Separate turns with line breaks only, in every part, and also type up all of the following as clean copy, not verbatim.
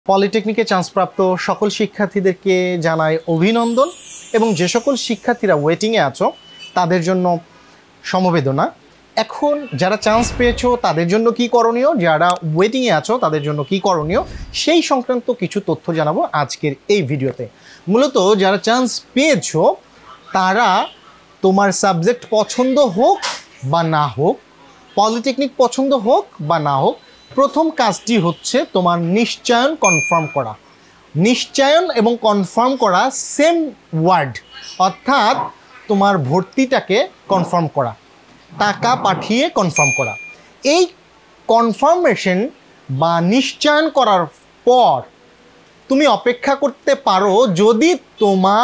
পলিটেকনিকে চান্সপ্রাপ্ত সকল শিক্ষার্থীদেরকে জানাই অভিনন্দন এবং যে সকল শিক্ষার্থীরা ওয়েটিংয়ে আছো তাদের জন্য সমবেদনা। এখন যারা চান্স পেয়েছো তাদের জন্য কি করণীয়, যারা ওয়েটিংয়ে আছো তাদের জন্য কি করণীয়, সেই সংক্রান্ত কিছু তথ্য জানাবো আজকের এই ভিডিওতে। মূলত যারা চান্স পেয়েছো তারা তোমার সাবজেক্ট পছন্দ হোক বা না হোক, পলিটেকনিক পছন্দ হোক বা না হোক, প্রথম কাজটি হচ্ছে তোমার নিশ্চয়ন কনফার্ম করা। নিশ্চয়ন এবং কনফার্ম করা সেম ওয়ার্ড, অর্থাৎ তোমার ভর্তিটাকে কনফার্ম করা, টাকা পাঠিয়ে কনফার্ম করা। এই কনফার্মেশন বা নিশ্চয়ন করার পর তুমি অপেক্ষা করতে পারো, যদি তোমার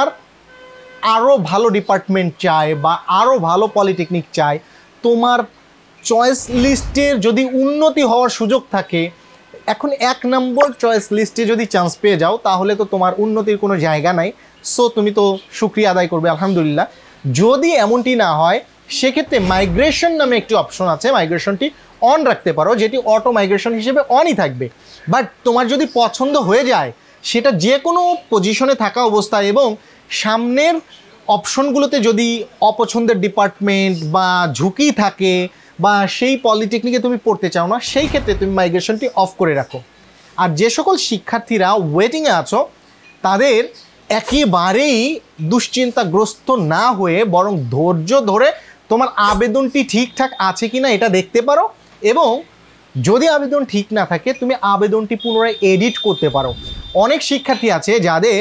আরও ভালো ডিপার্টমেন্ট চায় বা আরও ভালো পলিটেকনিক চায়, তোমার চয়েস লিস্টের যদি উন্নতি হওয়ার সুযোগ থাকে। এখন 1 নম্বর চয়েস লিস্টে যদি চান্স পেয়ে যাও তাহলে তো তোমার উন্নতির কোনো জায়গা নাই, সো তুমি তো শুকরিয়া আদায় করবে আলহামদুলিল্লাহ। যদি এমনটি না হয় সেক্ষেত্রে মাইগ্রেশন নামে একটি অপশন আছে, মাইগ্রেশনটি অন রাখতে পারো, যেটি অটো মাইগ্রেশন হিসেবে অনই থাকবে। বাট তোমার যদি পছন্দ হয়ে যায় সেটা যে কোনো পজিশনে থাকা অবস্থায় এবং সামনের অপশনগুলোতে যদি অপছন্দের ডিপার্টমেন্ট বা ঝুঁকি থাকে বা সেই পলিটেকনিকে তুমি পড়তে চাও না, সেই ক্ষেত্রে তুমি মাইগ্রেশনটি অফ করে রাখো। আর যে সকল শিক্ষার্থীরা ওয়েটিংয়ে আছো তাদের একেবারেই দুশ্চিন্তাগ্রস্ত না হয়ে বরং ধৈর্য ধরে তোমার আবেদনটি ঠিকঠাক আছে কিনা এটা দেখতে পারো, এবং যদি আবেদন ঠিক না থাকে তুমি আবেদনটি পুনরায় এডিট করতে পারো। অনেক শিক্ষার্থী আছে যাদের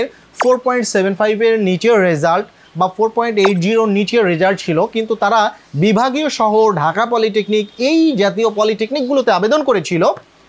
4.75-এর নিচের রেজাল্ট বা 4.80-র নিচের রেজাল্ট ছিল, কিন্তু তারা বিভাগীয় শহর, ঢাকা পলিটেকনিক, এই জাতীয় পলিটেকনিকগুলোতে আবেদন করেছিল,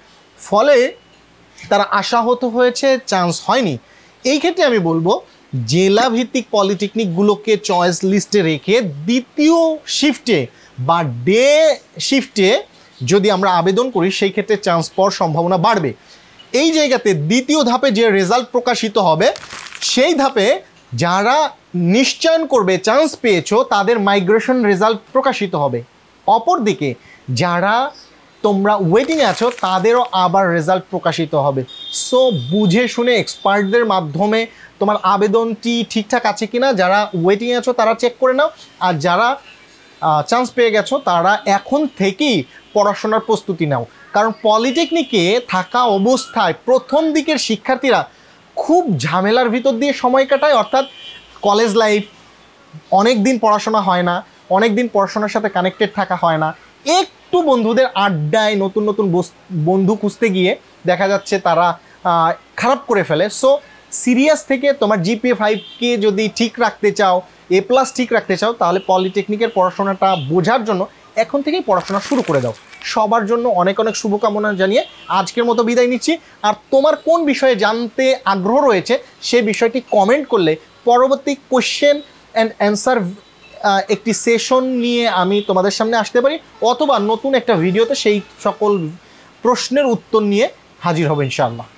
ফলে তারা আশাহত হয়েছে, চান্স হয়নি। এই ক্ষেত্রে আমি বলবো জেলা ভিত্তিক পলিটেকনিকগুলোকে চয়েস লিস্টে রেখে দ্বিতীয় শিফটে বা ডে শিফটে যদি আমরা আবেদন করি সেই ক্ষেত্রে চান্স পাওয়ার সম্ভাবনা বাড়বে। এই জায়গাতে দ্বিতীয় ধাপে যে রেজাল্ট প্রকাশিত হবে সেই ধাপে যারা নিশ্চয়ন করবে চান্স পেয়েছো তাদের মাইগ্রেশন রেজাল্ট প্রকাশিত হবে। অপরদিকে যারা তোমরা ওয়েটিংয়ে আছো তাদেরও আবার রেজাল্ট প্রকাশিত হবে। সো বুঝে শুনে এক্সপার্টদের মাধ্যমে তোমার আবেদনটি ঠিকঠাক আছে কিনা যারা ওয়েটিংয়ে আছো তারা চেক করে নাও, আর যারা চান্স পেয়ে গেছো তারা এখন থেকেই পড়াশোনার প্রস্তুতি নাও। কারণ পলিটেকনিকে থাকা অবস্থায় প্রথম দিকের শিক্ষার্থীরা খুব ঝামেলার ভিতর দিয়ে সময় কাটায়, অর্থাৎ কলেজ লাইফ, অনেক দিন পড়াশোনা হয় না, অনেক দিন পড়াশোনার সাথে কানেক্টেড থাকা হয় না, একটু বন্ধুদের আড্ডায় নতুন নতুন বন্ধু খুঁজতে গিয়ে দেখা যাচ্ছে তারা খারাপ করে ফেলে। সো সিরিয়াস থেকে তোমার GPA 5কে যদি ঠিক রাখতে চাও, A+ ঠিক রাখতে চাও, তাহলে পলিটেকনিকের পড়াশোনাটা বোঝার জন্য এখন থেকেই পড়াশোনা শুরু করে দাও। সবার জন্য অনেক অনেক শুভকামনা জানিয়ে আজকের মতো বিদায় নিচ্ছি। আর তোমার কোন বিষয়ে জানতে আগ্রহ রয়েছে সে বিষয়টি কমেন্ট করলে পরবর্তী কোশ্চেন অ্যান্ড অ্যান্সার একটি সেশন নিয়ে আমি তোমাদের সামনে আসতে পারি, অথবা নতুন একটা ভিডিওতে সেই সকল প্রশ্নের উত্তর নিয়ে হাজির হব ইনশাআল্লাহ।